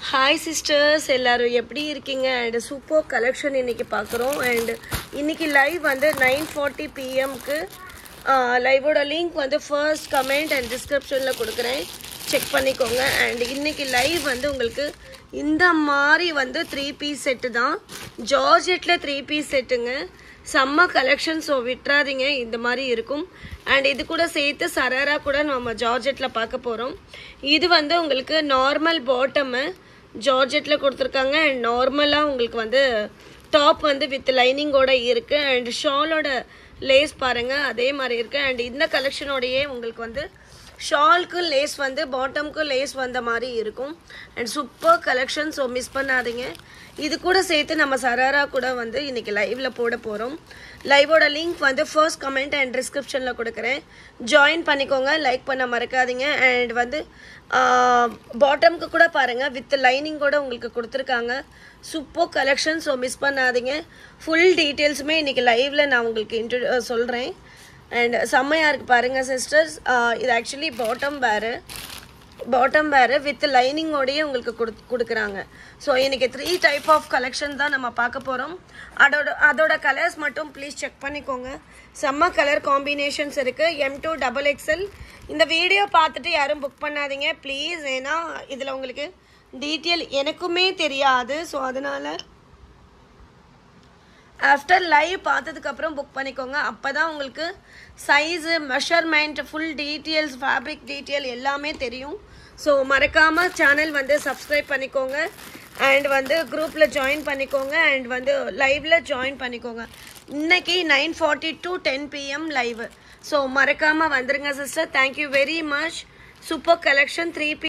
Hi sisters, எல்லாரும் எப்படி இருக்கீங்க? And super collection இன்னைக்கு பார்க்குறோம். And இன்னைக்கு live வந்து 9:40 PM க்கு liveோட link வந்து first comment and descriptionல கொடுக்கிறேன். செக் பண்ணிக்கோங்க. And இன்னைக்கு live வந்து உங்களுக்கு இந்த மாதிரி வந்து 3 piece செட் தான். ஜார்ஜெட்ல 3 piece செட்டுங்க. சம்ம கலெக்ஷன் ஸோ விட்டுறாதீங்க இந்த மாதிரி இருக்கும். அண்ட் இது கூட சேர்த்து சராரா கூட நம்ம ஜார்ஜெட்ல பார்க்க போகிறோம். இது வந்து உங்களுக்கு நார்மல் பாட்டமு ஜார்ஜெட்டில் கொடுத்துருக்காங்க. அண்ட் நார்மலாக உங்களுக்கு வந்து டாப் வந்து வித் லைனிங்கோட இருக்குது. அண்ட் ஷாலோட லேஸ் பாருங்கள் அதே மாதிரி இருக்குது. அண்ட் இந்த கலெக்ஷனோடையே உங்களுக்கு வந்து ஷால்க்கு லேஸ் வந்து பாட்டம்க்கு லேஸ் வந்த மாதிரி இருக்கும். And super collection so miss பண்ணாதீங்க. இது கூட சேர்த்து நம்ம சராரா கூட வந்து இன்னைக்கு லைவ்ல போட போகிறோம். லைவோட லிங்க் வந்து ஃபர்ஸ்ட் கமெண்ட் அண்ட் டிஸ்கிரிப்ஷனில் கொடுக்குறேன். ஜாயின் பண்ணிக்கோங்க, லைக் பண்ண மறக்காதீங்க. அண்ட் வந்து பாட்டம்க்கு கூட பாருங்கள் வித் லைனிங்கோட உங்களுக்கு கொடுத்துருக்காங்க. சூப்பர் கலெக்ஷன் ஸோ மிஸ் பண்ணாதீங்க. ஃபுல் டீட்டெயில்ஸுமே இன்னைக்கு லைவ்ல நான் உங்களுக்கு சொல்கிறேன். அண்ட் செம்மையாக இருக்குது பாருங்கள் சிஸ்டர்ஸ். இது ஆக்சுவலி பாட்டம் வேறு வித் லைனிங்கோடையே உங்களுக்கு கொடுக்குறாங்க. ஸோ இன்றைக்கி 3 டைப் ஆஃப் கலெக்ஷன் தான் நம்ம பார்க்க போகிறோம். அதோட கலர்ஸ் மட்டும் ப்ளீஸ் செக் பண்ணிக்கோங்க. செம்ம கலர் காம்பினேஷன்ஸ் இருக்குது. M2 XXL. இந்த வீடியோ பார்த்துட்டு யாரும் புக் பண்ணாதீங்க ப்ளீஸ். ஏன்னா இதில் உங்களுக்கு டீட்டெயில் எனக்குமே தெரியாது. ஸோ அதனால் ஆஃப்டர் லைவ் பார்த்ததுக்கப்புறம் புக் பண்ணிக்கோங்க. அப்போ தான் உங்களுக்கு size measurement full details fabric detail எல்லாமே தெரியும். ஸோ மறக்காமல் சேனல் வந்து சப்ஸ்கிரைப் பண்ணிக்கோங்க. அண்ட் வந்து குரூப்பில் ஜாயின் பண்ணிக்கோங்க. அண்ட் வந்து லைவில் ஜாயின் பண்ணிக்கோங்க. இன்னைக்கு 9:40 to 10 PM லைவ். ஸோ மறக்காமல் வந்துருங்க sister. Thank you very much. Super collection 3 piece